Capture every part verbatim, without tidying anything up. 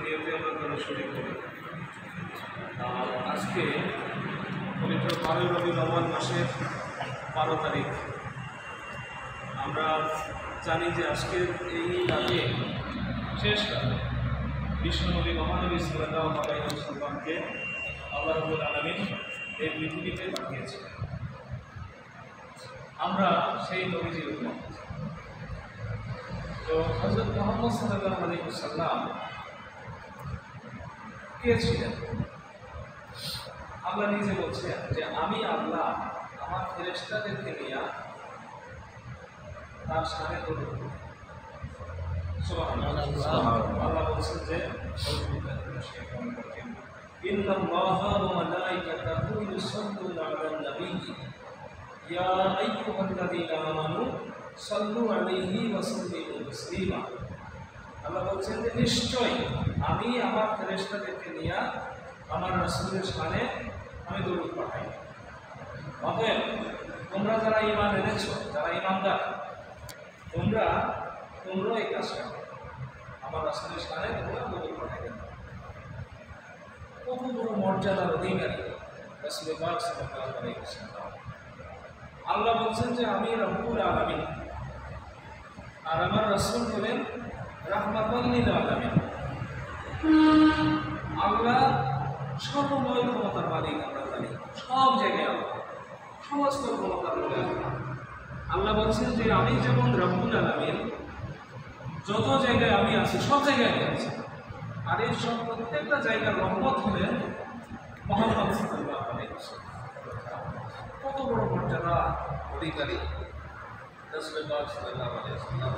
ভিডিওতে আমরা তারা শুরু করি। আর আজকে পবিত্র বারোই রবিউল আউয়াল মাসের বারো তারিখ। আমরা জানি যে আজকের এই রাতে, শেষ রাতে, বিশ্বনবী মহানবী সাল্লাল্লাহু আলাইহি ওয়াসাল্লামকে আল্লাহ রাব্বুল আলামিন এই পৃথিবীতে পাঠিয়েছিলেন। আমরা সেই নবীজির উম্মত। তো হযরত মুহাম্মদ সাল্লাল্লাহু আলাইহি ওয়াসাল্লাম কে ছিলেন? আল্লাহ নিজে বলছেন যে আমি আল্লাহ আমার ফেরেশতাদেরকে নিয়ে তার সামনে দরুদ পড়ি। সুবহানাল্লাহ। আল্লাহ বলছেন যে ইন্নাল্লাহা ওয়া মালাইকাতাহু ইউসাল্লুনা আলান নাবিয়্যি ইয়া আইয়ুহাল্লাযীনা আমানু সাল্লু আলাইহি ওয়া সাল্লিমু তাসলিমা। আল্লাহ বলছেন যে নিশ্চয়ই আমি আমার ফেরেশতাদেরকে নিয়ে আমার রাসূলের শানে আমি দরুদ পাঠাই। অতএব তোমরা যারা ঈমান এনেছো, যারা ঈমানদার, তোমরা তোমরা এই কাজ করো, আমার রাসূলের শানে তোমরা দরুদ পাঠাবে। কত বড় মর্যাদার অধিকারী রাসূল পাক সাল্লাল্লাহু আলাইহি ওয়াসাল্লাম। আল্লাহ বলছেন যে আমি রব্বুল আলামিন, আর আমার রাসূল হলেন রাহমাতাল লিল আলামিন। আল্লাহ সর্বময় ক্ষমতার মালিক, আমরা জানি সব জায়গায় আল্লাহ, সমস্ত ক্ষমতার মালিক আল্লাহ। আল্লাহ বলছেন যে আমি যেমন রব্বুল আলামিন, যত জায়গায় আমি আছি সব জায়গায় আমি আছি, আর এই সব প্রত্যেকটা জায়গার রহমত হলেন মুহাম্মদ সাল্লাল্লাহু আলাইহি ওয়াসাল্লাম। কত বড় মর্যাদা অধিকারী রাসূল পাক সাল্লাল্লাহু আলাইহি ওয়াসাল্লাম।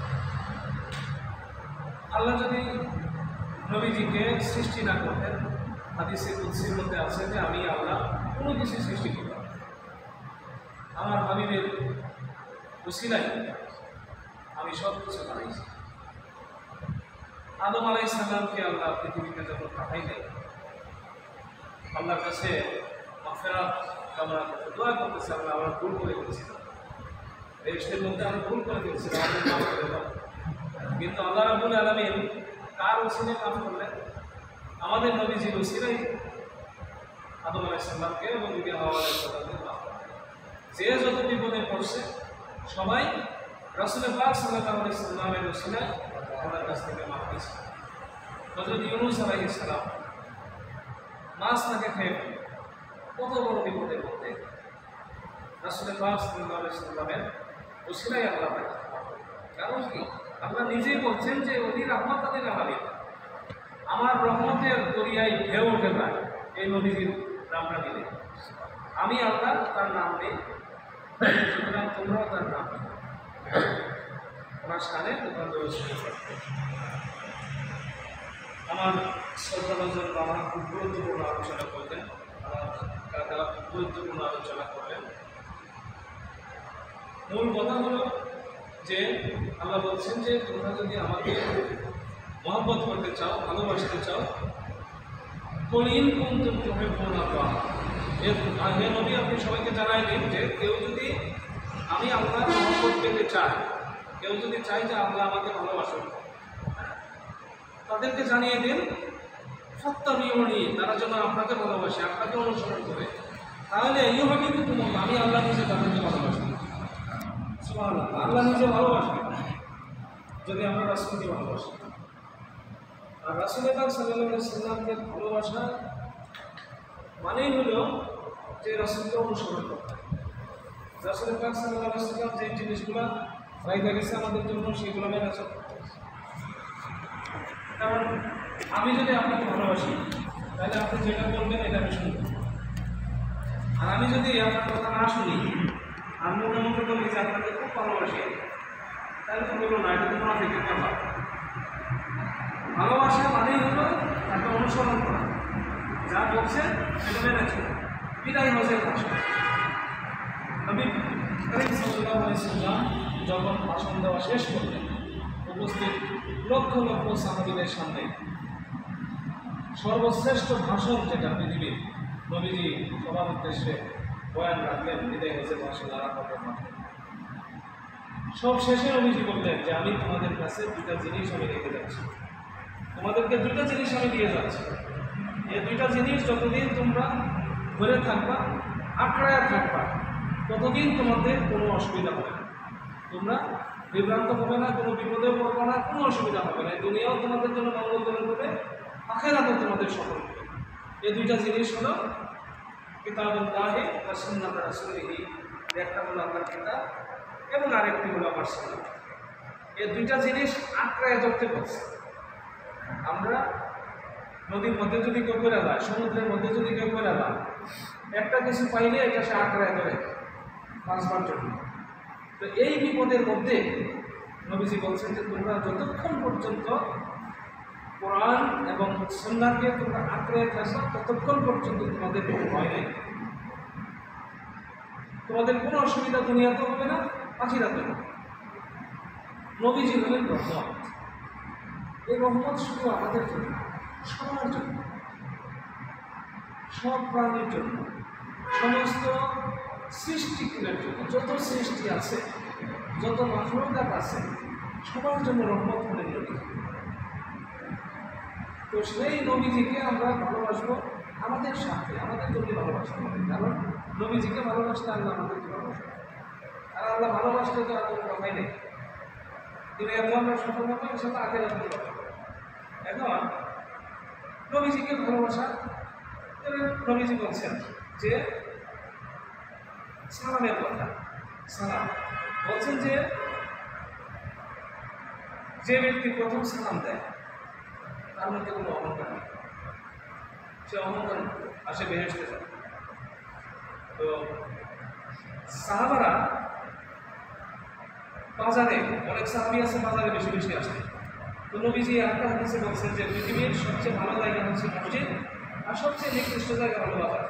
আল্লাহ যদি নবীজিকে সৃষ্টি না করতেন, হাদিসে কুদসির মধ্যে আছে যে আমি আল্লাহ কোনো কিছু সৃষ্টি করলাম, আমার হাবিবের ওসিলায় আমি সব কিছু বানাইছি। আদম আলাইহিস সালামকে আল্লাহ পৃথিবীতে যখন পাঠাইলেন, আল্লাহর কাছে মাগফিরাত কামনা করতে দোয়া করতেছে, আল্লাহ আমরা ভুল করে ফেলেছিলাম, রেস্টের মধ্যে আমরা ভুল করে ফেলেছিলাম, আমাদের মাফ করে দাও। কিন্তু আল্লাহ রাব্বুল আলামিন কার ওসিলায় কাজ করলেন? আমাদের নবীজির ওসিলায় আদম আলাইহিস সালামকে এবং বিবি হাওয়া আলাইহিস সালামকে মাফ করলেন। যে যত বিপদে পড়ছে সবাই রাসূল পাক সাল্লাল্লাহু আলাইহি ওয়াসাল্লামের ওসিলায় আল্লাহর কাছ থেকে মাফ পেয়েছে। হযরত ইউনূস আলাইহিস সালাম মাছ তাকে খেয়ে ফেলল, কত বড় বিপদের মধ্যে রাসূল পাক সাল্লাল্লাহু আলাইহি ওয়াসাল্লামের ওসিলায় আল্লাহ তাকে মাফ করলেন। কারণ কি? আল্লাহ নিজেই বলছেন যে ওলি রাহমাতাল লিল আলামিন, আমার রহমতের দরিয়ায় ঢেউ ওঠে যায় এই নবীজির নামটা দিলে। আমি আল্লাহ তার নাম নেই, সুতরাং তোমরাও তার নাম নেই, ওনার সামনে তোমরা দরুদ শরীফ পড়বে। আমার শ্রদ্ধাভাজন বাবা খুব গুরুত্বপূর্ণ আলোচনা করলেন, আমার কাকা খুব গুরুত্বপূর্ণ আলোচনা করলেন। মূল কথা হলো যে আল্লাহ বলছেন যে তোমরা যদি আমাকে মহব্বত করতে চাও, ভালোবাসতে চাও, কলিন কুনতুম তুহিব্বুনা আল্লাহ, হে নবী আপনি সবাইকে জানাই দিন যে কেউ যদি আমি আল্লাহর মহব্বত পেতে চাই, কেউ যদি চাই যে আল্লাহ আমাকে ভালোবাসুন, তাদেরকে জানিয়ে দিন ফাত্তাবিউনি, তারা যেন আপনাকে ভালোবাসে, আপনাকে অনুসরণ করে, তাহলে ইউহিব্বুকুম, আমি আল্লাহ নিজে তাদেরকে ভালোবাসি। সুবহানাল্লাহ, আল্লাহ নিজে ভালোবাসবেন যদি আমরা রাসূলকে ভালোবাসি। আর রাসূল পাক সাল্লাল্লাহু আলাইহি ওয়াসাল্লামকে ভালোবাসা মানেই হলো যে রাসূলকে অনুসরণ করা। রাসূল পাক সাল্লাল্লাহু আলাইহি ওয়াসাল্লাম যে জিনিসগুলো রাইখা গেছে আমাদের জন্য, সেগুলো মেনে চলতে। কারণ আমি যদি আপনাকে ভালোবাসি, তাহলে আপনি যেটা বলবেন এটা আমি শুনব। আর আমি যদি আপনার কথা না শুনি, আমি মনে মনে বলি যে আপনাকে খুব ভালোবাসি, তাহলে তো বলবো না, এটা তো মুনাফিকের কথা। ভালোবাসা মানেই হলো তাকে অনুসরণ করা, যা বলছে সেটা মেনে চলা, বিদায় হজের ভাষা। নবী করিম সাল্লাল্লাহু আলাইহি ওয়াসাল্লাম যখন ভাষণ দেওয়া শেষ করলেন, উপস্থিত লক্ষ লক্ষ সাহাবীদের সামনে সর্বশ্রেষ্ঠ ভাষণ যেটা পৃথিবীর, নবীজি সবার উদ্দেশ্যে বয়ান রাখলেন, বিদায় হজের ভাষণ আরাফাতের মাঠে। সব শেষে নবীজি বললেন যে আমি তোমাদের কাছে দুটা জিনিস আমি রেখে যাচ্ছি। তোমাদেরকে দুইটা জিনিস আমি দিয়ে যাচ্ছি, এই দুইটা জিনিস যতদিন তোমরা ধরে থাকবা, আঁকড়ায় থাকবা, ততদিন তোমাদের কোনো অসুবিধা হবে না, তোমরা বিভ্রান্ত হবে না, কোনো বিপদে পড়বে না, কোনো অসুবিধা হবে না। দুনিয়াও তোমাদের জন্য মঙ্গলজনক হবে, আখিরাতেও তোমাদের সফল হবে। এই দুইটা জিনিস হলো কিতাবুল্লাহি ওয়া সুন্নাত রাসূলিহি, একটা হলো আল্লাহর কিতাব এবং আরেকটি হলো আমার সুন্নাত। এই দুইটা জিনিস আঁকড়ায় ধরতে বলছে। আমরা নদীর মধ্যে যদি কেউ করে যায়, সমুদ্রের মধ্যে যদি কেউ করে যায়, একটা কিছু পাইলে এটা সে আঁকড়ায় ধরে বাঁচবার জন্য। তো এই বিপদের মধ্যে নবীজি বলছেন যে তোমরা যতক্ষণ পর্যন্ত কোরআন এবং সুন্নাহকে তোমরা আঁকড়ে থাকো, ততক্ষণ পর্যন্ত তোমাদের কোনো ভয় নেই, তোমাদের কোনো অসুবিধা দুনিয়াতে হবে না, আখিরাতে হবে। নবীজি হলেন রহমত। এই রহমত শুধু আমাদের জন্য, সবার জন্য, সব প্রাণীর জন্য, সমস্ত সৃষ্টিকুলের জন্য, যত সৃষ্টি আছে, যত মাখলুকাত আছে, সবার জন্য রহমত হলেন নবী। তো সেই নবীজিকে আমরা ভালোবাসবো আমাদের সাথে, আমাদের জন্য ভালোবাসতে হবে, কারণ নবীজিকে ভালোবাসলে আল্লাহ আমাদেরকে ভালোবাসবে, আর আল্লাহ ভালোবাসলে তো আর কোনো কথাই নেই। দুনিয়াতে আমরা সফল হবো, সেটা আখেরাতে হবে। এখন নবীজিকে ভালোবাসা, নবীজি বলছেন যে সালামের কথা, সালাম বলছেন যে যে ব্যক্তি প্রথম সালাম দেয় তার মধ্যে কোনো অহংকার নেই, সে অহংকার আসে বেহেশতে যায়। তো সাহাবারা বাজারে, অনেক সাহাবী আছে বাজারে বেশি বেশি আসে। তো নবীজি একটা হাদিসে বলছেন যে পৃথিবীর সবচেয়ে ভালো জায়গা হচ্ছে মসজিদ, আর সবচেয়ে নিকৃষ্ট জায়গা হলো বাজার।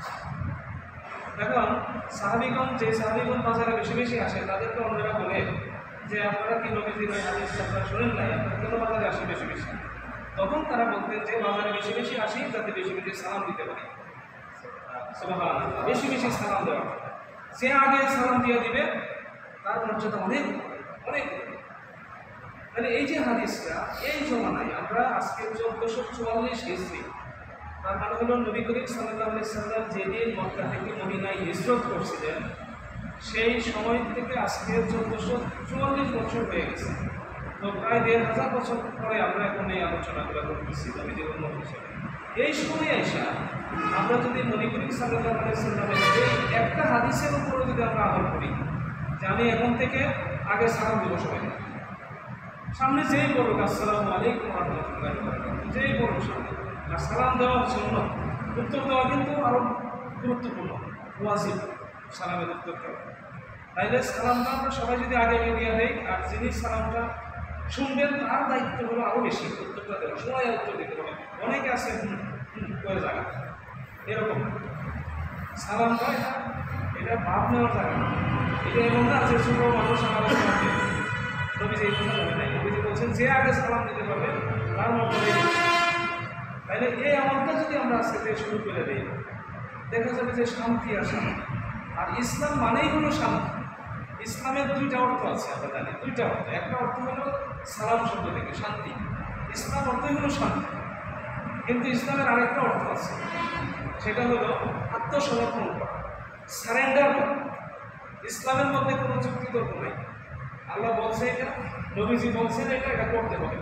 এখন সাহাবীগণ, যে সাহাবীগণ বাজারে বেশি বেশি আসে, তাদেরকে অন্যরা বলে যে আপনারা কি নবীজির ওই হাদিস আপনারা শোনেন নাই, আপনারা কেন বাজারে আসে বেশি বেশি? তখন তারা বলতেন যে বাজারে বেশি বেশি আসি যাতে বেশি বেশি সালাম দিতে পারি, সুবহানাল্লাহ, বেশি বেশি সালাম দেওয়া। যে আগে সালাম দিয়ে দিবে তার মর্যাদা অনেক অনেক। মানে এই যে হাদিসটা, এই জমানায় আমরা আজকে চোদ্দশো চুয়াল্লিশ হিজরি, তার মানে হলো নবী করিম সাল্লাল্লাহু আলাইহি সাল্লাম যেদিন মক্কা থেকে মদিনায় হিজরত করছিলেন, সেই সময় থেকে আজকে চোদ্দশো চুয়াল্লিশ বছর হয়ে গেছে। তো প্রায় দেড় হাজার বছর পরে আমরা এখন এই আলোচনাগুলো করতেছি নবীজি উম্মত হিসেবে। এই সময়ে এসে আমরা যদি নবী করিম সাল্লাল্লাহু আলাইহি সাল্লামের এই একটা হাদিসের উপরে যদি আমরা আমল করি যে আমি এখন থেকে আগে সালাম দিব সবাইকে, সামনে যেই বলুক আসসালামু আলাইকুম ওয়া রাহমাতুল্লাহি ওয়া বারাকাতুহু, যেই বলুক সামনে, আর সালাম দেওয়া জন্য উত্তর দেওয়া কিন্তু আরও গুরুত্বপূর্ণ, ওয়াজিব সালামের উত্তর দেওয়া। তাইলে সালামটা আমরা সবাই যদি আগে দিয়ে দেই, আর যিনি সালামটা শুনবেন তার দায়িত্ব হলো আরও বেশি উত্তরটা দেওয়া, সময় উত্তর দিতে হবে। অনেকে আছে করে জায়গা এরকম সালামটা, এটা এটা ভাব নেওয়ার জায়গা, এটা এমন না যে ছোট মানুষ আমাদের সালাম। নবীজি এই কথা বলে নাই, নবীজি বলছেন যে আগে সালাম দিতে পারবে তার মধ্যে। তাইলে এই আমলটা যদি আমরা আজকে থেকে শুরু করে দিই, দেখা যাবে যে শান্তি আসে। আর ইসলাম মানেই হলো শান্তি। ইসলামের দুইটা অর্থ আছে, আমরা জানি দুইটা অর্থ। একটা অর্থ হলো সালাম শব্দ থেকে শান্তি, ইসলাম অর্থই হলো শান্তি। কিন্তু ইসলামের আরেকটা অর্থ আছে, সেটা হলো আত্মসমর্পণ করা, সারেন্ডার করা। ইসলামের মধ্যে কোনো যুক্তিতর্ক নেই। আল্লাহ বলছে এটা, নবীজি বলছেন এটা, এটা করতে হবে।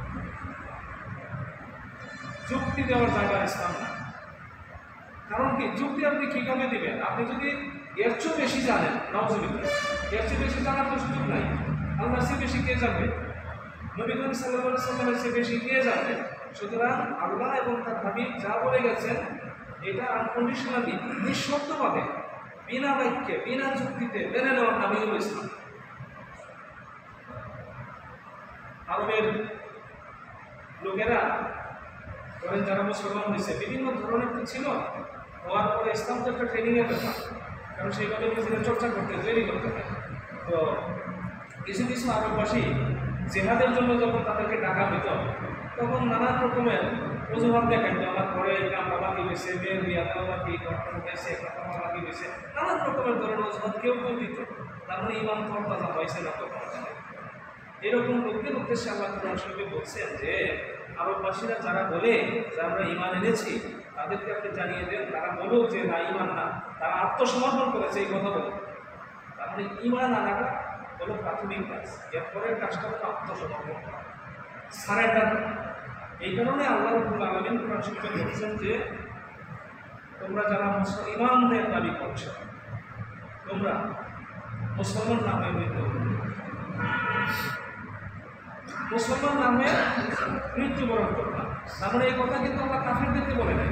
যুক্তি দেওয়ার জায়গা ইসলাম না। কারণ কি, যুক্তি আপনি কীভাবে দিবেন? আপনি যদি এর চেয়ে বেশি জানেন, নাউজুবিল্লাহ, এর চেয়ে বেশি জানার তো সুযোগ নাই। আল্লাহর চেয়ে বেশি কে জানবে? নবী করিম সাল্লাল্লাহু আলাইহি সাল্লামের চেয়ে বেশি কে জানবে? সুতরাং আল্লাহ এবং তার হাবিব যা বলে গেছেন এটা আনকন্ডিশনালি, নিঃশর্তভাবে, বিনা বাক্যে, বিনা যুক্তিতে মেনে নেওয়ার নামই হল ইসলাম। আরবের লোকেরা ধরেন যারা মুসলমান হয়েছে, বিভিন্ন ধরনের তো ছিল, হওয়ার পরে ইসলাম তো একটা ট্রেনিংয়ের ব্যাপার, কারণ সেইভাবে নিজেদের চর্চা করতে তৈরি করতে হয়। তো কিছু কিছু আরববাসী জেহাদের জন্য যখন তাদেরকে টাকা দিত, তখন নানান রকমের অজুহাত দেখাইতো, আমার ঘরে কামড়া বাকি হয়েছে, মেয়ের বিয়াতে বাকি, ঘরটা উঠেছে, একটা কামড়া বাকি হয়েছে, নানান রকমের ধরনের অজুহাত কেউ কেউ দিত। তার মানে ইমান তরতাজা হয়েছে না তখন। এরকম লোকদের উদ্দেশ্যে আল্লাহ কোরআন শরীফে বলছেন যে আরববাসীরা যারা বলে যে আমরা ইমান এনেছি, তাদেরকে আপনি জানিয়ে দেন তারা বলুক যে না ইমান না, তারা আত্মসমর্পণ করেছে এই কথা বলে। তার মানে ইমান আনাটা হলো প্রাথমিক কাজ, এরপরের কাজটা হলো আত্মসমর্পণ করা, সারেন্ডার। এই কারণে আল্লাহ রাব্বুল আলামিন কোরআন শরীফে বলছেন যে তোমরা যারা ইমানদের দাবি করছো, তোমরা মুসলমান নামে মৃত্যু মুসলমান নামে মৃত্যুবরণ করবা। তার মানে এই কথা কিন্তু আমরা কাফিরদেরকে বলে নাই।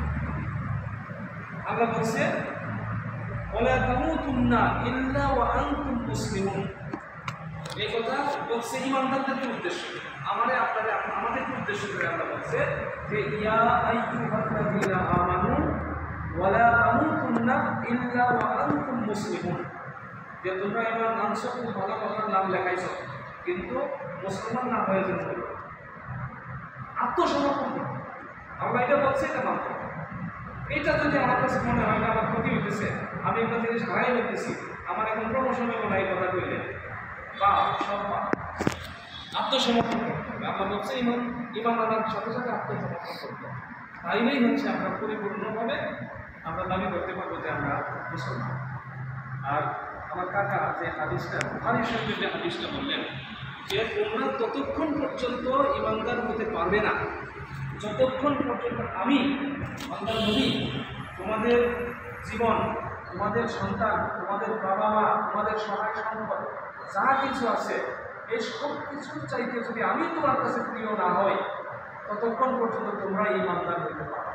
আল্লাহ বলছে ওয়ালা তামুতুন্না ইল্লা ওয়া আনতুম মুসলিমুন। এই কথা বলছে ইমানদারদেরকে উদ্দেশ্য, আমাদের আপনাদের আমাদেরকে উদ্দেশ্য করে আল্লাহ বলছে যে ইয়া আইয়ুহাল্লাযীনা আমানু ওয়ালা তামুতুন্না ইল্লা ওয়া আনতুম মুসলিমুন। যে তোমরা ইমান আনছো, খুব ভালো কথার নাম লেখাইছো, কিন্তু মুসলমান না হয়ে যেতে হবে, আত্মসমর্পণ করো। আমরা এটা বলছি, এটা মানতে হবে। এটা যদি আমার কাছে মনে হয় না আমার ক্ষতি হইতেছে, আমি একটা জিনিস হারাই হইতেছি, আমার এখন প্রমোশন হবে না এই কথা কইলে, বা সব আত্মসমর্পণ করতে হবে। আমরা বলছি ইমান ইমান আনার সাথে সাথে আত্মসমর্পণ করতে হবে, তাইলেই হচ্ছে আমরা পরিপূর্ণভাবে আমরা দাবি করতে পারবো যে আমরা মুসলমান। আর আমার কাকা যে হাদিসটা বুখারী শরীফের যে হাদিসটা বললেন যে তোমরা ততক্ষণ পর্যন্ত ইমানদার হতে পারবে না যতক্ষণ পর্যন্ত আমি আল্লাহর নবী তোমাদের জীবন, তোমাদের সন্তান, তোমাদের বাবা মা, তোমাদের সহায় সম্পদ যা কিছু আছে এই সব কিছুর চাইতে যদি আমি তোমার কাছে প্রিয় না হই, ততক্ষণ পর্যন্ত তোমরা ইমানদার হতে পারো।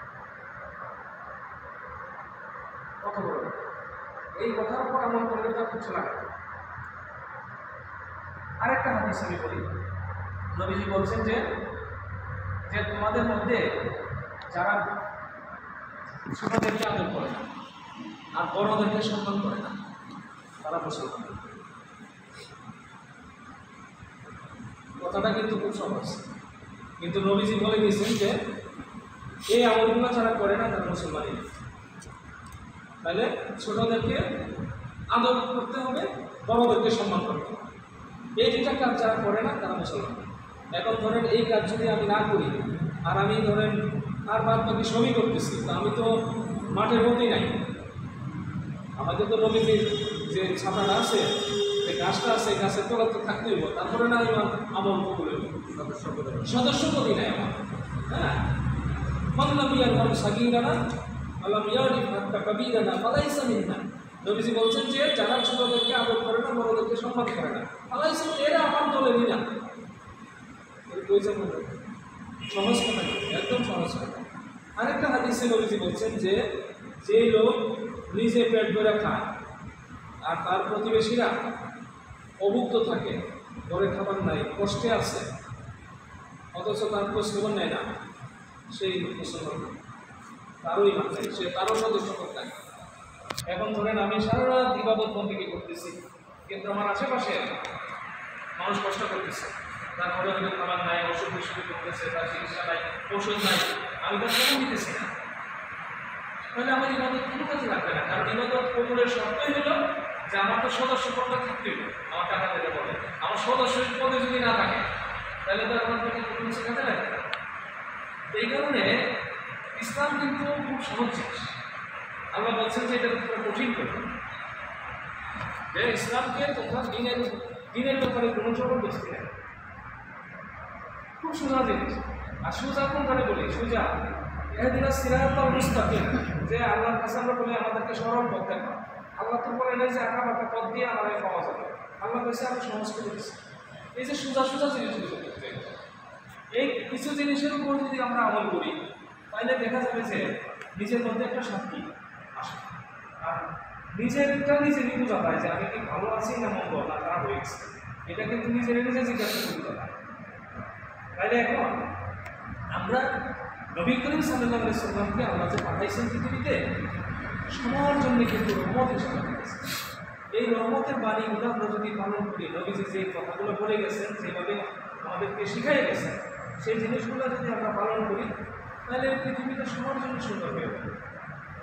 কত বড় এই কথার উপর আমল করলে তো কিছু লাগে। আরেকটা হাদিস আমি বলি, নবীজি বলছেন যে যে তোমাদের মধ্যে যারা ছোটদেরকে আদর করে না আর বড়দেরকে সম্মান করে না, তারা মুসলমান। কথাটা কিন্তু খুব সহজ, কিন্তু নবীজি বলে দিয়েছেন যে এই আমলগুলো যারা করে না তারা মুসলমানই না। তাহলে ছোটদেরকে আদর করতে হবে, বড়দেরকে সম্মান করতে হবে। এই দুটা কাজ যারা করে না তারা মুসলমান। এখন ধরেন এই কাজ যদি আমি না করি আর আমি ধরেন আর বাদ বাকি সবই করতেছি, তো আমি তো মাঠের মধ্যেই নাই। আমাদের তো নবীজির যে ছাতাটা আছে, যে গাছটা আছে, গাছের তলা তো থাকতে হইব, তারপরে না ইমান আমল কবুল হইব। সদস্য পদই নাই আমার। হ্যাঁ, মানলাম ইয়ার ভাব সাগীরানা আল্লাহ ইয়ারিফ হাত্তা কাবীরানা ফালাইসা মিন্না। নবীজি বলছেন যে যারা ছোটদেরকে আদর করে না, বড়দেরকে সম্মান করে না, ফালাইসা এরা আমার দলেরই না। সহজ কথা, একদম সহজ কথা। আরেকটা হাদিসে নবীজি বলছেন যে যেই লোক নিজে পেট ভরে খায় আর তার প্রতিবেশীরা অভুক্ত থাকে, ঘরে খাবার নাই, কষ্টে আছে, অথচ তার খোঁজ খবর নেয় না, সেই মুসলমান তারও ইমান নাই, সে তারও সদস্য নাই। এখন ধরেন আমি সারা রাত ইবাদত বন্দেগী করতেছি, কিন্তু আমার আশেপাশে মানুষ কষ্ট করতেছে, তার ঘরে হয়তো খাবার নাই, অসুখ বিসুখ করতেছে, তার চিকিৎসা নাই, ওষুধ নাই, আমি তার কেন দিতেছি না, তাহলে আমার ইবাদত কোনো কাজে লাগবে না। কারণ ইবাদত কবুলের শর্তই হলো যে আমার তো সদস্য পদটা থাকতে হবে, আমার টাকা দিতে বলে, আমার সদস্য পদে যদি না থাকে তাহলে তো আমার থেকে কোনো কিছু কাজে লাগবে না। এই কারণে ইসলাম কিন্তু খুব সহজ জিনিস। আল্লাহ বলছেন যে এটা তোমরা কঠিন করবে, যে ইসলামকে তোমরা দিনের দিনের ব্যাপারে কোনো জবরদস্তি নেই, খুব সোজা জিনিস। আর সোজা কোনখানে বলি? সোজা এহদিনা সিরাতাল মুস্তাকিম, যে আল্লাহর কাছে আমরা বলি আমাদেরকে সরল পথ দেখা। আল্লাহ তো বলে নাই যে আঁকা বাঁকা পথ দিয়ে আমাদের পাওয়া যাবে, আল্লাহ কাছে আমরা সহজ করে দিচ্ছি। এই যে সোজা সোজা জিনিসগুলো করতে, এই কিছু জিনিসের উপর যদি আমরা আমল করি তাহলে দেখা যাবে যে নিজের মধ্যে একটা শান্তি আসে, আর নিজেরটা নিজেরই বোঝা পায় যে আমি কি ভালো আছি না মন্দ না খারাপ হয়ে গেছে, এটা কিন্তু নিজের নিজে জিজ্ঞাসা করতে পারে। তাইলে এখন আমরা নবী করিম সাল্লাল্লাহু আলাইহি সাল্লামকে আল্লাহ যে পাঠাইছেন পৃথিবীতে সবার জন্য কিন্তু রহমত হিসেবে পাঠাইছেন। এই রহমতের বাণীগুলো আমরা যদি পালন করি, নবীজি যে কথাগুলো বলে গেছেন, যেভাবে আমাদেরকে শিখাই গেছেন, সেই জিনিসগুলো যদি আমরা পালন করি তাহলে পৃথিবীটা সবার জন্য সুন্দর হয়ে যাবে।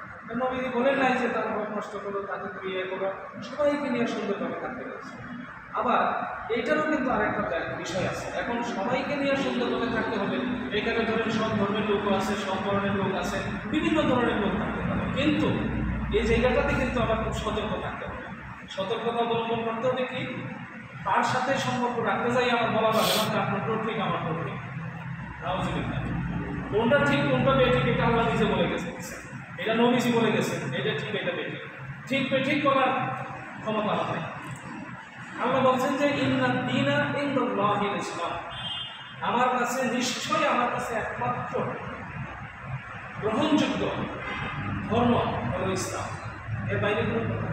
নবীজি বলেন নাই যে তার হক নষ্ট করো, তাকে বিয়ে করো, সবাইকে নিয়ে সুন্দরভাবে থাকতে পারছে। আবার এইটারও কিন্তু আরেকটা বিষয় আছে, এখন সবাইকে নিয়ে সুন্দরভাবে থাকতে হবে। এখানে ধরেন সব ধর্মের লোক আছে, সব ধরনের লোক আছে, বিভিন্ন ধরনের লোক থাকতে পারে, কিন্তু এই জায়গাটাতে কিন্তু আবার খুব সতর্ক থাকতে হবে। সতর্কতা অবলম্বন করতে হবে কি, তার সাথে সম্পর্ক রাখতে যাই আমার বলা যাবে না আপনারটাও ঠিক আমারটাও ঠিক, নাউজুবিল্লাহ। কোনটা ঠিক কোনটা বেঠিক এটা আল্লাহ নিজে বলে গেছে, এটা নবীজি বলে গেছে, এটা ঠিক এটা বেঠিক। ঠিক বেঠিক করার ক্ষমতা আমার নাই। আল্লাহ বলছেন যে ইন্না দীনা ইনদাল্লাহিল ইসলাম, আমার কাছে নিশ্চয়ই আমার কাছে একমাত্র গ্রহণযোগ্য ধর্ম হলো ইসলাম। এর বাইরে কোনো কথা,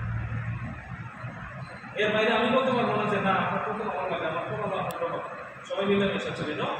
এর বাইরে আমি বলতে পারবো না যে না আমার কত ভালো লাগে, আমার কত ভালো আপনার সবাই মিলে মিশে চলে না।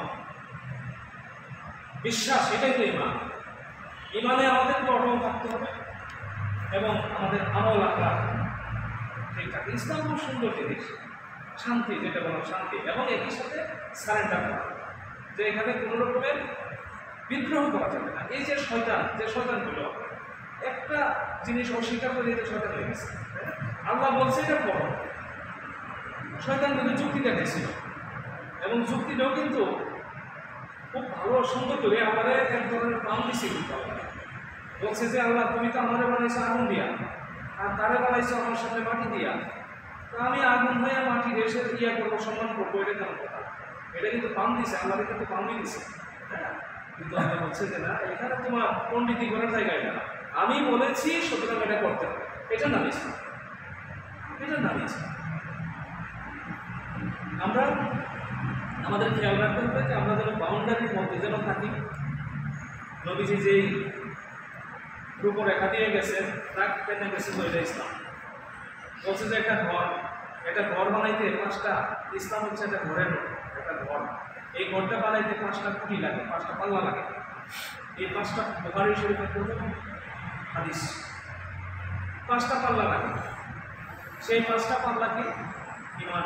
বিশ্বাস এটাই তো ইমান। ইমানে আমাদের অটল থাকতে হবে এবং আমাদের আমল আখলাক ঠিক থাকে। ইসলাম খুব সুন্দর জিনিস, শান্তি, যেটা বলো শান্তি, এবং একই সাথে সারেন্ডার করা, যে এখানে কোনো রকমের বিদ্রোহ করা যাবে না। এই যে শয়তান, যে শয়তানগুলো একটা জিনিস অস্বীকার করে যে শয়তান হয়ে গেছে, আল্লাহ বলছে এটা পড়ো, শয়তান কিন্তু যুক্তি দেখেছিল, এবং যুক্তিটাও কিন্তু খুব ভালো সুন্দর করে আমাদের এক ধরনের পাম দিচ্ছে। কিন্তু বলছে যে আল্লাহ তুমি তো আমাদের বানাইছো আগুন দিয়া, আর তারে বানাইছো আমার সাথে মাটি দিয়া, তো আমি আগুন হয়ে মাটি এসে ইয়া করবো, সম্মান করবো, এটা কেন কথা? এটা কিন্তু পাম দিছে, আল্লাহকে কিন্তু পামই দিছে। হ্যাঁ, কিন্তু আল্লাহ বলছে যে না, এখানে তোমার পণ্ডিতি করার জায়গায় না, আমি বলেছি সুতরাং এটা করতে হবে। এটা নাম ইসলাম, এটা নাম ইসলাম। আমরা আমাদের খেয়াল রাখতে হবে যে আমরা যেন বাউন্ডারির মধ্যে যেন থাকি। নবীজি যেই রূপরেখা দিয়ে গেছে তাক টেনে গেছে তো এটা ইসলাম। বলছে যে একটা ঘর, একটা ঘর বানাইতে পাঁচটা, ইসলাম হচ্ছে একটা ঘরের একটা ঘর, এই ঘরটা বানাইতে পাঁচটা খুঁটি লাগে, পাঁচটা পাল্লা লাগে। এই পাঁচটা বুখারী শরীফের প্রথম হাদিস, পাঁচটা পাল্লা লাগে। সেই পাঁচটা পাল্লা কি? ঈমান,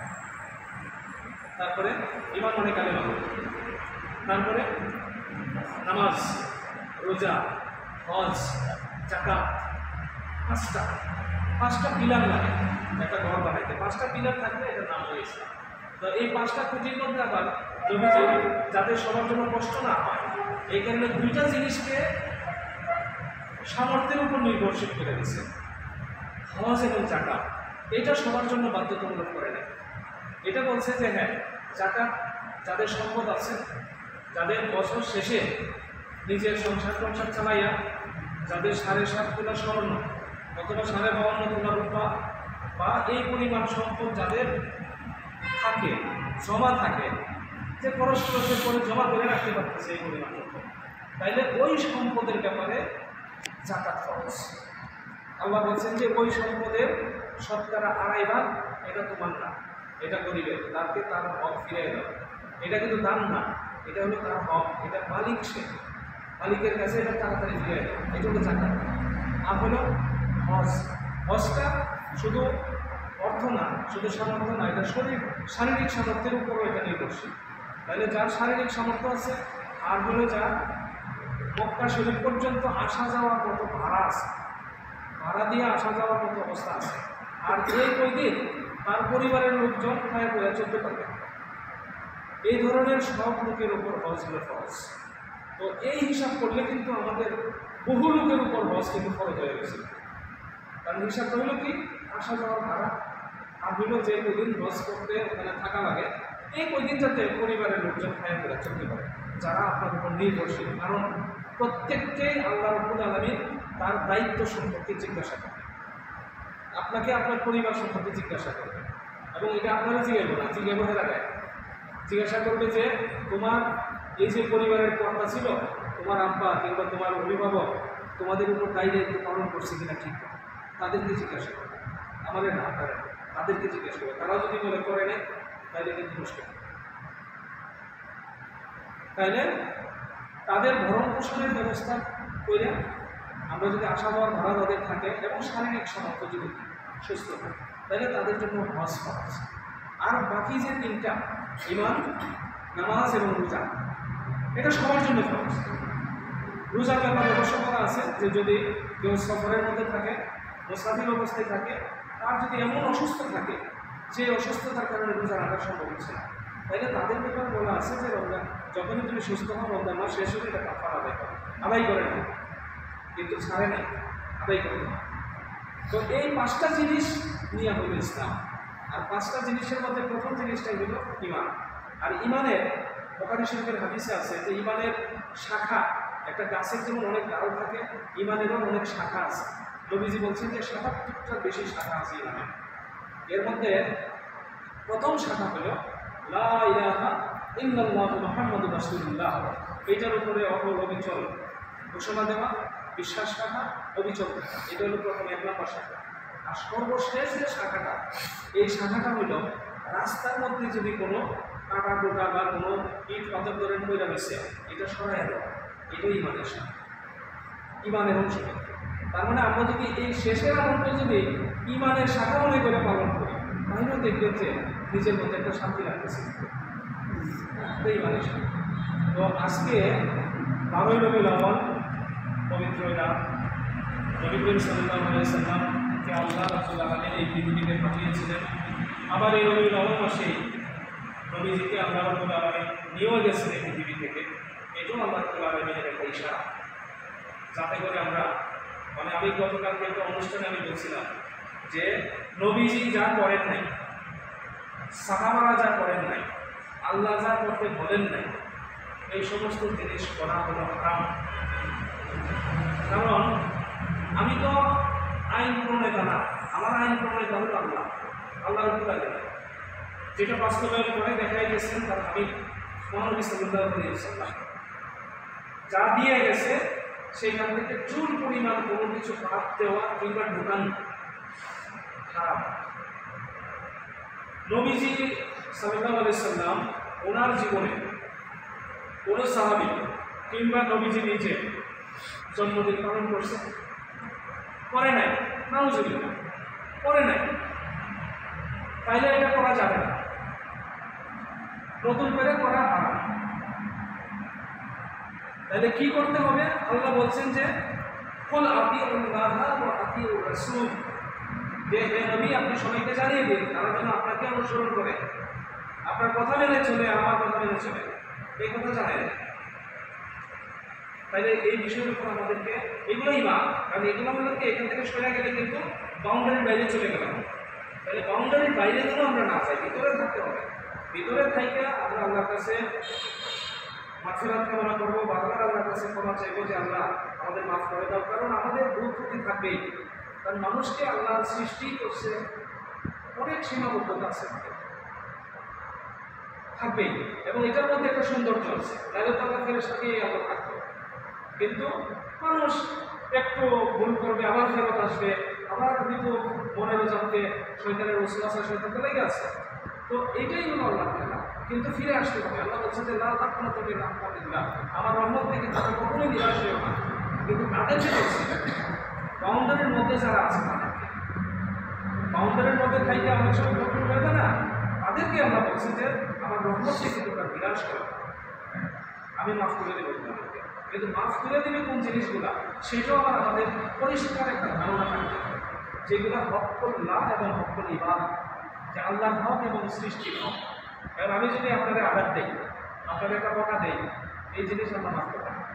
তারপরে ঈমান মানে কালেমা, তারপরে নামাজ, রোজা, হজ, যাকাত, পাঁচটা পাঁচটা পিলার লাগে একটা ঘর বানাইতে। পাঁচটা পিলার থাকলে এটার নাম হয়ে ইসলাম। তো এই পাঁচটা খুঁটির মধ্যে আবার নবীজি যাতে সবার জন্য কষ্ট না হয় এই কারণে দুইটা জিনিসকে সামর্থ্যের উপর নির্ভরশীল করে দিচ্ছে, হজ এবং যাকাত। এটা সবার জন্য বাধ্যতামূলক করে নেয়। এটা বলছে যে হ্যাঁ, যাকাত যাদের সম্পদ আছে, যাদের বছর শেষে নিজের সংসার সংসার চালাইয়া, যাদের সাড়ে সাত তোলা স্বর্ণ অথবা সাড়ে বাউন্ন তোলা রূপা বা এই পরিমাণ সম্পদ যাদের থাকে, জমা থাকে, যে খরচ খরচের পরে জমা করে রাখতে পারতেছে এই পরিমাণ সম্পদ, তাইলে ওই সম্পদের ব্যাপারে যাকাত খরচ। আল্লাহ বলছেন যে ওই সম্পদের শতকরা আড়াই ভাগ এটা তোমার না, এটা গরিবের, তাকে তার হক ফিরিয়ে দাও। এটা কিন্তু দান না, এটা হলো তার হক, এটা মালিক, সে মালিকের কাছে এটা তাড়াতাড়ি ফিরিয়ে দেয়, এটা হলো যাকাত। আর হলো হজ, হজটা শুধু অর্থ না, শুধু সামর্থ্য না, এটা শরীর শারীরিক সামর্থ্যের উপরও এটা নির্ভরশীল। তাহলে যার শারীরিক সামর্থ্য আছে, আর হলো যার মক্কা শরীফ পর্যন্ত আসা যাওয়ার মতো ভাড়া আছে, ভাড়া দিয়ে আসা যাওয়ার মতো অবস্থা আছে, আর এই কয়দিন তার পরিবারের লোকজন খায় করে চলতে পারবে, এই ধরনের সব লোকের উপর হজ হলো ফরজ। তো এই হিসাব করলে কিন্তু আমাদের বহু লোকের উপর হজ কিন্তু ফরজ হয়ে গেছে। কারণ হিসাবটা হলো কি, আসা যাওয়ার ভাড়া, আর হলো যে কদিন হজ করতে ওখানে থাকা লাগে, এই কদিন যাতে পরিবারের লোকজন খায় করে চলতে পারে, যারা আপনার উপর নির্ভরশীল। কারণ প্রত্যেককেই আল্লাহ রাব্বুল আলামিন তার দায়িত্ব সম্পর্কে জিজ্ঞাসা করে, আপনাকে আপনার পরিবার সম্পর্কে জিজ্ঞাসা করবে, এবং এটা আপনারা জিজ্ঞাসা না, জিজ্ঞাসা হয়ে লাগায় জিজ্ঞাসা করবে যে তোমার এই যে পরিবারের কর্তা ছিল, তোমার আব্বা কিংবা তোমার অভিভাবক তোমাদের উপর দায়ী দায়িত্ব পালন করছে কিনা ঠিক, তাদেরকে জিজ্ঞাসা করবে, আমাদের না, তাদেরকে জিজ্ঞাসা করবে। তারা যদি মনে করে নেয় তাহলে কিন্তু মুশকিল। তাইলে তাদের ভরণ পোষণের ব্যবস্থা করে আমরা যদি আসা যাওয়ার ভাড়া তাদের থাকে এবং শারীরিক সামর্থ্য যদি সুস্থ থাকে, তাহলে তাদের জন্য হজ ফরজ। আর বাকি যে তিনটা, ঈমান, নামাজ এবং রোজা, এটা সবার জন্য ফরজ। রোজার ব্যাপারে অবশ্য করা আছে যে যদি কেউ সফরের মধ্যে থাকে, মুসাফির অবস্থায় থাকে, তার যদি এমন অসুস্থ থাকে যে অসুস্থতার কারণে রোজা রাখা সম্ভব হচ্ছে না, তাইলে তাদের ব্যাপারে বলা আছে যে রমজান যখনই তুমি সুস্থ হও রমজান মাস শেষ হলে এটা কাফারা আদায় করো, আদায় করে না, কিন্তু ছাড়ে নাই, আদায় করে না। তো এই পাঁচটা জিনিস নিয়ে হইল ইসলাম। আর পাঁচটা জিনিসের মধ্যে প্রথম জিনিসটাই হইল ইমান। আর ইমানের বুখারী শরীফের হাদিসে আছে যে ইমানের শাখা, একটা গাছের যেমন অনেক ডাল থাকে, ইমানেরও অনেক শাখা আছে। নবীজি বলছেন যে সাতাত্তরটার বেশি শাখা আছে ইমানের। এর মধ্যে প্রথম শাখা হল লা ইলাহা ইল্লাল্লাহু মুহাম্মাদুর রাসূলুল্লাহ। এইটার উপরে অটল অবিচল ঘোষণা দেওয়া, বিশ্বাস রাখা, অবিচল থাকা, এটা হলো প্রথম এক নম্বর শাখা। আর সর্বশেষ যে শাখাটা, এই শাখাটা হইল রাস্তার মধ্যে যদি কোনো কাটা কোটা বা কোনো ইট পাথর ধরেন কইরা হয়েছে, এটা সরাই দেওয়া, এটাই ইমানের শাখা, ইমানের অংশ। তার মানে আমরা যদি এই শেষের আমলটা যদি ইমানের শাখা মনে করে পালন করি, তাহলেও দেখবেন যে নিজের মধ্যে একটা শান্তি লাগতেছে, এটাই ইমানের শাখা। তো আজকে বারোই রবিউল আউয়াল পবিত্র রাত, নবী করিম সাল্লাল্লাহু আলাইহি সাল্লামকে আল্লাহ রাব্বুল আলামিন এই পৃথিবীতে পাঠিয়েছিলেন। আবার এই রবিউল আউয়াল মাসে নবীজিকে আল্লাহ রাব্বুল আলামিন নিয়েও গেছেন এই পৃথিবী থেকে। এটাও আল্লাহ রাব্বুল আলামিনের একটা ইশারা, যাতে করে আমরা, মানে আমি গতকালকে একটা অনুষ্ঠানে আমি বলছিলাম যে নবীজি যা করেন নাই, সাহাবারা যা করেন নাই, আল্লাহ যা করতে বলেন নাই, এই সমস্ত জিনিস করা হলো হারাম। কারণ আমি তো আইন প্রণেতা না, আমার আইন প্রণেতা হলো আল্লাহ, আল্লাহ রাব্বুল আলামিন। যেটা বাস্তবায়ন করে দেখাই গেছেন তার হাবিব মুহাম্মদ সাল্লাল্লাহু আলাইহি ওয়াসাল্লাম, যা দিয়ে গেছে সেখান থেকে চুল পরিমাণ কোনো কিছু বাদ দেওয়া কিংবা ঢোকানো হারাম। নবীজি সাল্লাল্লাহু আলাইহি সাল্লাম ওনার জীবনে কোনো সাহাবী কিংবা নবীজি নিজে জন্মদিন পালন করছে? করে নাই, নাউজুবিল্লাহ, করে নাই। তাইলে এটা করা যাবে না, নতুন করে করা হারাম। তাহলে কি করতে হবে? আল্লাহ বলছেন যে কুল আতিউল্লাহ ওয়া আতিউর রাসূল, যে হে নবী আপনি সবাইকে জানিয়ে দিন তারা যেন আপনাকে অনুসরণ করে, আপনার কথা মেনে চলে, আমার কথা মেনে চলে, এই কথা জানেন। তাহলে এই বিষয়ের উপর আমাদেরকে এগুলোই বা, কারণ এগুলো আমাদেরকে এখান থেকে সরে গেলে কিন্তু বাউন্ডারির বাইরে চলে গেলাম। তাহলে বাউন্ডারির বাইরে যেন আমরা না যাই, ভিতরে থাকতে হবে। ভিতরে থাইকে আমরা আল্লাহর কাছে মাগফিরাত কামনা করবো, বারবার আল্লাহর কাছে ক্ষমা চাইবো যে আল্লাহ আমাদের মাফ করে দাও। কারণ আমাদের ভুল ত্রুটি থাকবেই, কারণ মানুষকে আল্লাহ সৃষ্টি করছে, অনেক সীমাবদ্ধতা আছে, থাকবেই। এবং এটার মধ্যে একটা সৌন্দর্য আছে, তাহলে তো আল্লাহ ফেরেশতাকেই আল্লাহ থাকবে। কিন্তু মানুষ একটু ভুল করবে, আবার ফেরত আসবে, আবার কিন্তু মনের জানতে শয়তানের ওসওয়াসা শয়তানকে লেগে আছে। তো এটাই হলো আল্লাহর খেলা, কিন্তু ফিরে আসতে হবে। আল্লাহ বলছেন যে লা তাকনাতু মিন রাহমাতিল্লাহ, আমার রহমত থেকে তারা কখনোই নিরাশ হয়েও না। কিন্তু তাদেরকে বলছে বাউন্ডারির মধ্যে যারা আছে, তাদেরকে বাউন্ডারির মধ্যে থাইকে অনেক সময় কঠোর হয়ে যায় না, তাদেরকে আমরা বলছি যে আমার রহমত থেকে তোমরা নিরাশ করো, আমি মাফ করে দেবো তোমাদেরকে। কিন্তু মাফ করে দেবে কোন জিনিসগুলা, সেটাও আবার আমাদের পরিষ্কার একটা ধারণা থাকবে, যেগুলো হক্কুল্লাহ এবং হক্কুল ইবাদ, যে আল্লাহর হক এবং সৃষ্টির হক। কারণ আমি যদি আপনাদের আঘাত দিই, আপনাদের একটা বকা দেই, এই জিনিস আমরা মাফ করতে পারি,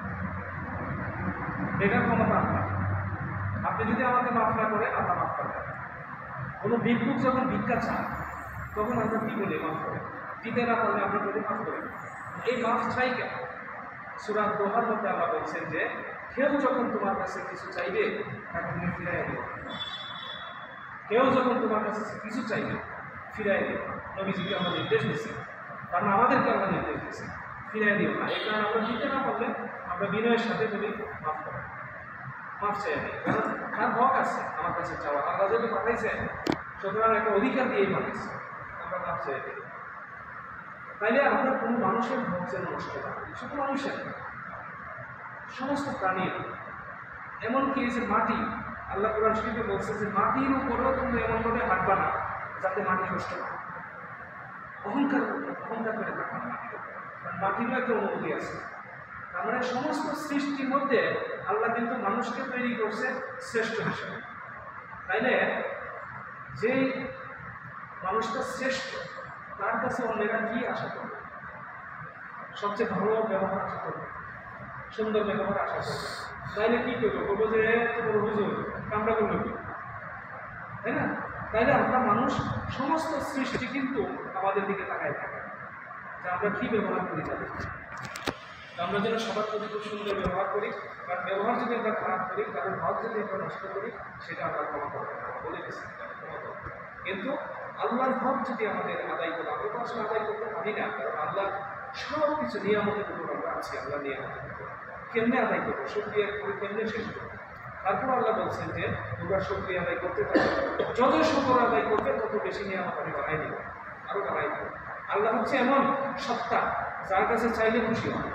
এটার ক্ষমতা আপনার। আপনি যদি আমাকে মাফ না করে, আল্লাহ মাফ করবেন। কোনো ভিক্ষুক যখন ভিক্ষা চান, তখন আমরা কী বলি? মাফ করে দিতে না পারলে আমরা বলি মাফ করে। এই মাফ চাই কেন? সূরা দোহার মধ্যে আল্লাহ বলছেন যে কেউ যখন তোমার কাছে কিছু চাইবে তাকে তুমি ফিরাই দিও, কেউ যখন তোমার কাছে কিছু চাইবে ফিরাই দিও। নবীজিকে আমরা নির্দেশ দিচ্ছি, কারণ আমাদেরকে আমরা নির্দেশ দিচ্ছি ফিরাই দিও না। এই কারণে আমরা দিতে না পারলে আমরা বিনয়ের সাথে বলি মাফ করো, মাফ চাই নেই, কারণ তার হক আছে আমার কাছে চাওয়া। আল্লাহ যদি পাঠাইছে, সুতরাং একটা অধিকার দিয়েই পাঠাইছে, আমরা মাফ চাই দিই। তাইলে আমরা কোনো মানুষের হক যেন নষ্ট না করি, শুধু মানুষের, সমস্ত প্রাণীর। এমনকি এই যে মাটি, আল্লাহ কোরআন শরীফে বলছে যে মাটির উপরেও তোমরা এমনভাবে হাঁটবা না যাতে মাটি কষ্ট পায়। অহংকার অহংকার করে থাকবা না মাটির উপরে, কারণ মাটিরও একটা অনুমতি আছে। তার মানে সমস্ত সৃষ্টির মধ্যে আল্লাহ কিন্তু মানুষকে তৈরি করছে শ্রেষ্ঠ হিসেবে। তাইলে যে মানুষটা শ্রেষ্ঠ, তার কাছে অন্যেরা কি আশা করবে? সবচেয়ে ভালো ব্যবহার আশা করবে, সুন্দর ব্যবহার আশা করবে। তাইলে কি করবো? বলবো যে তোমার হুজুর কামটা করলো কি, তাই না? তাইলে আমরা মানুষ সমস্ত সৃষ্টি কিন্তু আমাদের দিকে তাকায় থাকে যে আমরা কি ব্যবহার করি তাদের। আমরা যেন সবার প্রতি খুব সুন্দর ব্যবহার করি, কারণ ব্যবহার যদি আমরা খারাপ করি, কারণ ভাব যদি আমরা নষ্ট করি, সেটা আমরা ক্ষমা করবো না, বলে গেছি ক্ষমা করবো। কিন্তু আল্লাহর ভাব যদি আমাদের আদায় করি, আমরা তো আসলে আদায় করতে পারি না, কারণ আল্লাহ সব কিছু নিয়ামতের উপর আমরা আছি। আল্লাহ নিয়ামতের উপর কেমনে আদায় করবো, শুকরিয়া করে কেমনে শেষ করবো? তারপর আল্লাহ বলছেন যে তোমরা শুকরিয়া আদায় করতে পারো, যত শুকর আদায় করবে তত বেশি নিয়ামত আমি বাড়াই দিব, আরো বাড়াই দিব। আল্লাহ হচ্ছে এমন সত্তা যার কাছে চাইলে খুশি হয়,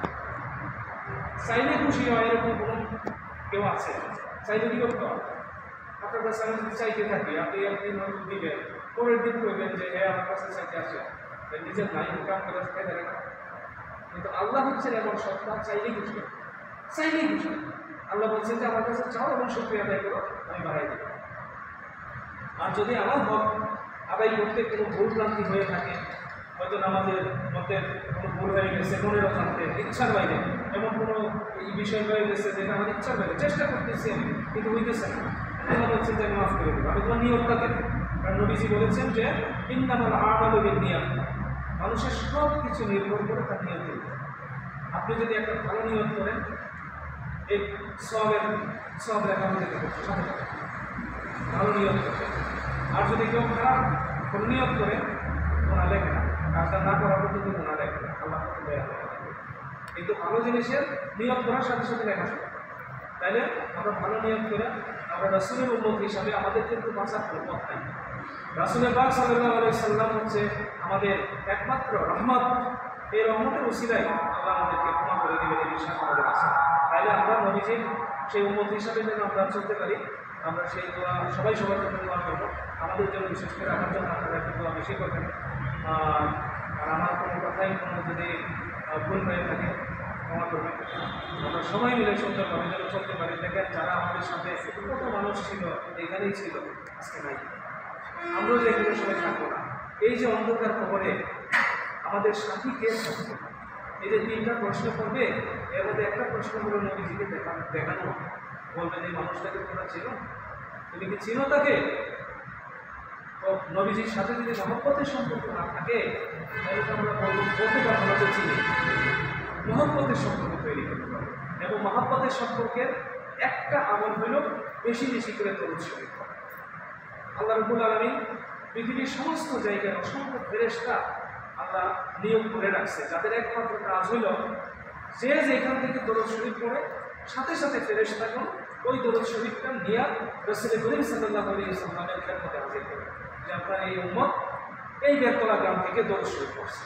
চাইলে খুশি হয় এরকম কোনো কেউ আছে? চাইলে কি করতে হবে? আপনার কাছে আমি যদি চাইতে থাকি, আপনি একদিন হয়তো দিবেন, পরের দিন করবেন যে হ্যাঁ আমার কাছে চাইতে আসে, নিজের নাই কাম করে চাই থাকে না। কিন্তু আল্লাহ হচ্ছেন এমন সত্তা, চাইলেই খুশি হয়, চাইলেই খুশি। আল্লাহ বলছেন যে আমার কাছে চাও এবং শুকরিয়া আদায় করো, আমি বাড়াই দেব। আর যদি আমার হক আদায় করতে কোনো ভুল ভ্রান্তি হয়ে থাকে, হয়তো নামাজের মধ্যে কোনো ভুল হয়ে গেছে, মনের অজান্তে, ইচ্ছার বাইরে এমন কোনো এই বিষয় হয়ে গেছে যেটা আমার ইচ্ছার বাইরে, চেষ্টা করতেছি আমি কিন্তু হইতেছে না, আল্লাহ বলছেন যে আমি মাফ করে দেবো, আমি তোমার নিয়তটা দেব। কারণ নবীজি বলেছেন যে ইন্নামাল আমালু বিন্নিয়াত, মানুষের সব কিছু নির্ভর করে তার নিয়তের উপর। আপনি যদি একটা ভালো নিয়ত করেন, এই সবের সব লেখা হতে করতে সাথে ভালো নিয়ত করতে। আর যদি কেউ খারাপ কোনো নিয়ত করে, ওনা লেখে না, কাজটা না করার পর্যন্ত ওনা লেখে না, আল্লাহ দেয়া হয়। কিন্তু ভালো জিনিসের নিয়ত করার সাথে সাথে লেখা শুরু। তাইলে আমরা ভালো নিয়ত করে আমরা রাসূলের উম্মত হিসাবে আমাদের কিন্তু বাঁচার কোনো পথ নাই। রাসূলের পাক সাল্লাল্লাহু আলাইহি সাল্লাম হচ্ছে আমাদের একমাত্র রহমত। এই রহমতের ওসিলায় আল্লাহ আমাদেরকে ক্ষমা করে দেবেন, এই বিশ্বাস আমাদের আছে। তাইলে আমরা নবীজির সেই উম্মত হিসাবে যেন আমরা চলতে পারি, আমরা সেই দোয়া সবাই সবার জন্য দোয়া করবো। আমাদের জন্য বিশেষ করে আমার জন্য আপনারা একটু দোয়া বেশি করবেন। আর আমার কোনো কথাই কোনো যদি ভুল হয়ে থাকে ক্ষমা করবেন। আমরা সবাই মিলে সুন্দরভাবে যেন চলতে পারি। দেখেন যারা আমাদের সাথে কত মানুষ ছিল, এখানেই ছিল, আজকে নাই। আমরাও যে এখানে সবাই থাকবো না। এই যে অন্ধকার খবরে আমাদের সাথী কে থাকবে? এই যে তিনটা প্রশ্ন করবে, এর মধ্যে একটা প্রশ্ন হলো নবীজিকে দেখানো দেখানো বলবেন এই মানুষটাকে তোমরা চিনো, তুমি কি চিনো তাকে? তো নবীজির সাথে যদি মহব্বতের সম্পর্ক না থাকে, তাহলে তো আমরা বলতে পারবো না যে চিনি। মহব্বতের সম্পর্ক তৈরি করতে পারবো, এবং মহব্বতের সম্পর্কের একটা আমল হইল বেশি বেশি করে দরুদ শরীফ পড়া। আল্লাহ রাব্বুল আলামিন পৃথিবীর সমস্ত জায়গায় অসংখ্য ফেরেশতা আল্লাহ নিয়োগ করে রাখছে, যাদের একমাত্র কাজ হইল যে যেখান থেকে দরুদ শরীফ পড়ে সাথে সাথে ফেরেশতাগণ ওই দরুদ শরীফটা নিয়ে রাসূল করিম সাল্লাল্লাহু আলাইহি ওয়াসাল্লামের খেদমতে হাজির করে যে আপনার এই উম্মত এই বেরতলা গ্রাম থেকে দরুদ শরীফ পড়ছে।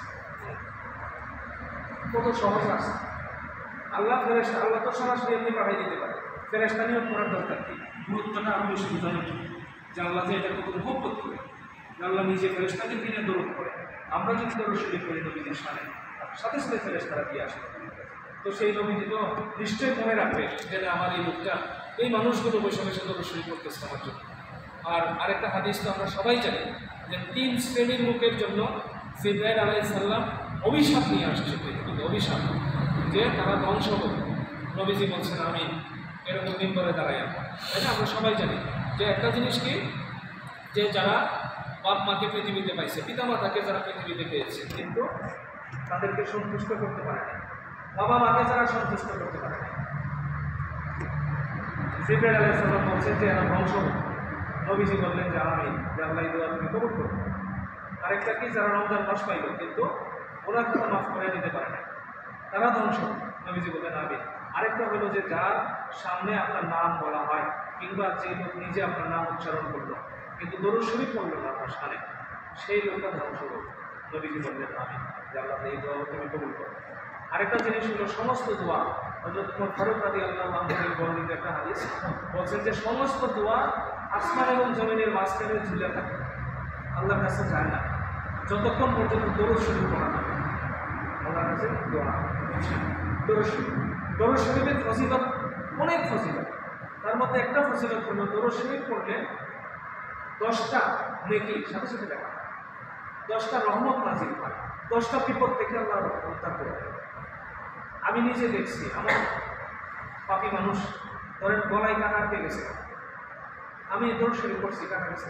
কত সহজ আছে। আল্লাহ ফেরেশতা আল্লাহ তো সরাসরি এমনি পাঠিয়ে দিতে পারে, ফেরেশতা নিয়োগ করার দরকার কি? গুরুত্বটা আরও বেশি বোঝানো যে আল্লাহ যে এটা কত মহব্বত করে, আল্লাহ নিজে ফেরেশতাকে কিনে দরুদ করে। আমরা যদি দরুদ শরীফ করি নবীজির শানে, সাথে সাথে ফেরেশতারা দিয়ে আসে। তো সেই নবীজি তো নিশ্চয়ই মনে রাখবে যে আমার এই লোকটা, এই মানুষগুলো বসে বসে দরুদ শরীফ করতেছে আমার জন্য। আর আরেকটা হাদিস তো আমরা সবাই জানি যে তিন শ্রেণীর লোকের জন্য জিবরাইল আলাইহিস সালাম অভিশাপ নিয়ে আসছে পৃথিবীতে, অভিশাপ যে তারা ধ্বংস হবে। নবীজি বলছেন আমি এরকম দিন করে দাঁড়াই আমরা, তাই না? আমরা সবাই জানি যে একটা জিনিস কি, যে যারা বাপ মাকে পৃথিবীতে পাইছে, পিতা মাতাকে যারা পৃথিবীতে পেয়েছে কিন্তু তাদেরকে সন্তুষ্ট করতে পারে না, বাবা মাকে যারা সন্তুষ্ট করতে পারে না, জিবরাইল আলাইহিস সালাম বলছেন যে এরা ধ্বংস হবে। নবীজি বললেন যে আমি যে আল্লাহ এই দোয়া তুমি কবুল করো। আরেকটা কি, যারা রমজান মাস পাইল কিন্তু ওরা কথা মাফ করে নিতে পারে না, তারা ধ্বংস। নবীজি বললেন আমি। আরেকটা হলো যে যার সামনে আপনার নাম বলা হয়, কিংবা যে লোক নিজে আপনার নাম উচ্চারণ করলো কিন্তু দরুদ শরীফ পড়লো না আপনার সামনে, সেই লোকটা ধ্বংস হবে। নবীজি বললেন আমি যে আল্লাহ এই দোয়া তুমি কবুল করো। আরেকটা জিনিস হলো সমস্ত দোয়া, হযরত ওমর ফারুক রাদিয়াল্লাহু আনহু বর্ণিত একটা হাদিস বলছেন যে সমস্ত দোয়া আসমান এবং জমিনের মাঝখানে ঝুলে থাকে, আল্লাহর কাছে যায় না যতক্ষণ পর্যন্ত দরুদ শরীফ পড়া না। আল্লাহর কাছে দোয়া দরুদ শরীফ, দরুদ শরীফের ফজিলত অনেক ফজিলত। তার মধ্যে একটা ফজিলত হলো দরুদ শরীফ পড়লে দশটা নেকি সাথে সাথে দেখা। দশটা রহমত নাজিল হয়, দশটা বিপদ থেকে আল্লাহ উদ্ধার করে দেয়। আমি নিজে দেখছি, আমার পাপি মানুষ ধরেন গলায় কাটা আটকে গেছে, আমি দৌড় শুরু করছি, কাটা গেছে।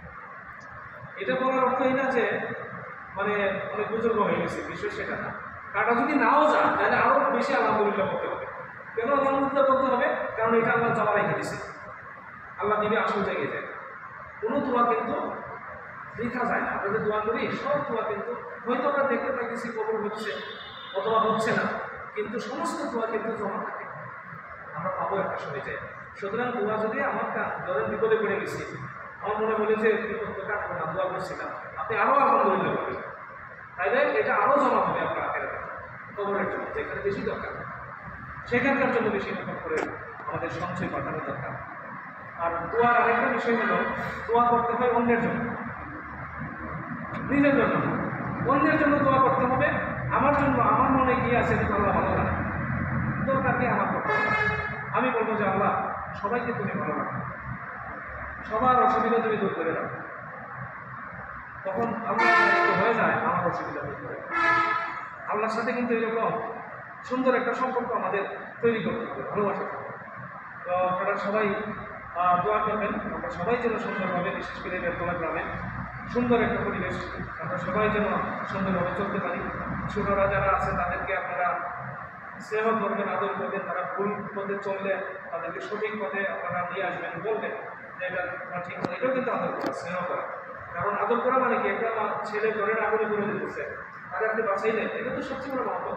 এটা বলার অর্থ এই না যে মানে অনেক বুজুর্গ হয়ে গেছে, বিষয় সেটা না। কাটা যদি নাও যায় তাহলে আরও বেশি আলহামদুলিল্লাহ করতে হবে। কেন আলহামদুলিল্লাহ করতে হবে? কারণ এটা আল্লাহ জমা রেখে দিছে, আল্লাহ দিবে আসল জায়গায় যায়। কোনো দোয়া কিন্তু লেখা যায় না। আমরা যে দোয়া করি সব দোয়া কিন্তু হয়তো আমরা দেখতে পাইতেছি কবর হচ্ছে অথবা হচ্ছে না, কিন্তু সমস্ত দোয়া কিন্তু জমা থাকে, আমরা পাবো একটা সময় যায়। সুতরাং দোয়া যদি আমার ধরেন বিপদে পড়ে গেছি, আমার মনে হলে যে বিপদ তো কাটবো না, দোয়া করছিলাম, আপনি আরও আলহামদুলিল্লাহ করবেন, তাইলে এটা আরও জমা হবে আপনার আখেরাতে, কবরের জন্য যেখানে বেশি দরকার, সেখানকার জন্য বেশি রকম করে আমাদের সঞ্চয় পাঠানো দরকার। আর দোয়ার আরেকটা বিষয় হলো, দোয়া করতে হয় অন্যের জন্য, নিজের জন্য। অন্যের জন্য দোয়া করতে হবে, আমার জন্য আমার মনে কি আছে কিন্তু আল্লাহ ভালো লাগে, দরকার কি আমার করতে হবে। আমি বলবো যে আল্লাহ সবাইকে তুমি ভালো রাখো, সবার অসুবিধা তুমি দূর করে রাখো, তখন আল্লাহ হয়ে যায় আমার অসুবিধা দূর করে। আল্লাহর সাথে কিন্তু এরকম সুন্দর একটা সম্পর্ক আমাদের তৈরি করতে হবে, ভালোবাসা থাকবে। তো আপনারা সবাই দোয়া করবেন, আমরা সবাই যেন সুন্দরভাবে, বিশেষ করে বেলতলা গ্রামে সুন্দর একটা পরিবেশ, আমরা সবাই যেন সুন্দরভাবে চলতে পারি। ছোটরা যারা আছে তাদেরকে আপনারা স্নেহ করবেন, আদর করবেন, তারা ভুল পথে চললে তাদেরকে সঠিক পথে আপনারা নিয়ে আসবেন, বলবেন যে এটা ঠিক না। এটাও কিন্তু আদর করা, স্নেহ করা। কারণ আদর করা মানে কি, একটা ছেলে ঘরের আগুনে করে দিতেছে, তাদের আপনি বাঁচাই নেন, এটা তো সবচেয়ে বড় মহত্ব।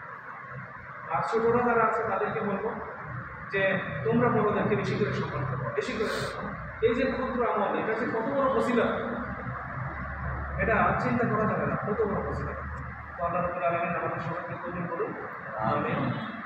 আর ছোটরা যারা আছে তাদেরকে বলবো যে তোমরা বড়দেরকে বেশি করে সম্মান করো, বেশি করে। এই যে ক্ষুদ্র আমল, এটা যে কত বড় ফজিলত, এটা চিন্তা করা যাবে না, কত বড় ফজিলত। তো আল্লাহ রাব্বুল আলামিন আমাদের সবাইকে কবুল করুন, আমিন।